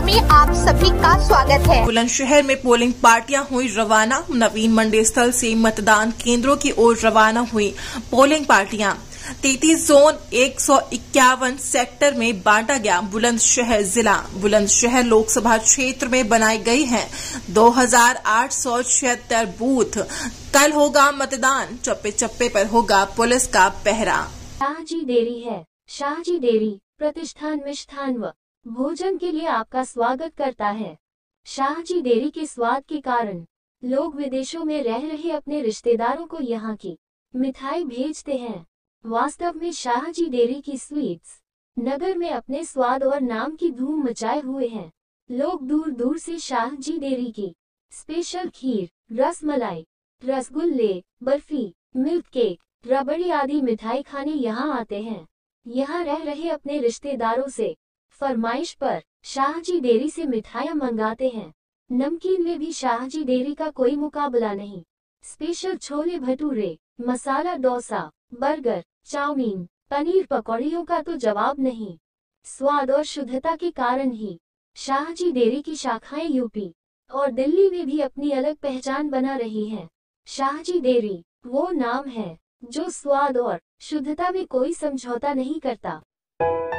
में आप सभी का स्वागत है। बुलंदशहर में पोलिंग पार्टियां हुई रवाना। नवीन मंडी स्थल से मतदान केंद्रों की ओर रवाना हुई पोलिंग पार्टियां। 33 जोन 151 सेक्टर में बांटा गया बुलंदशहर जिला। बुलंदशहर लोकसभा क्षेत्र में बनाई गई है 2876 बूथ। कल होगा मतदान। चप्पे चप्पे पर होगा पुलिस का पहरा। शाहजी डेयरी है। शाहजी डेयरी प्रतिष्ठान मिष्ठान व भोजन के लिए आपका स्वागत करता है। शाहजी डेयरी के स्वाद के कारण लोग विदेशों में रह रहे अपने रिश्तेदारों को यहाँ की मिठाई भेजते हैं। वास्तव में शाहजी डेयरी की स्वीट्स नगर में अपने स्वाद और नाम की धूम मचाए हुए हैं। लोग दूर दूर से शाहजी डेयरी की स्पेशल खीर, रसमलाई, रसगुल्ले, बर्फी, मिल्क केक, रबड़ी आदि मिठाई खाने यहाँ आते हैं। यहाँ रह रहे अपने रिश्तेदारों से फरमाइश पर शाहजी डेयरी से मिठाइयाँ मंगाते हैं। नमकीन में भी शाहजी डेयरी का कोई मुकाबला नहीं। Special chole bhature, masala dosa, burger, chow mein, paneer पकौड़ियों का तो जवाब नहीं। स्वाद और शुद्धता के कारण ही शाहजी डेयरी की शाखाएं यूपी और दिल्ली में भी अपनी अलग पहचान बना रही हैं। शाहजी डेयरी वो नाम है जो स्वाद और शुद्धता में कोई समझौता नहीं करता।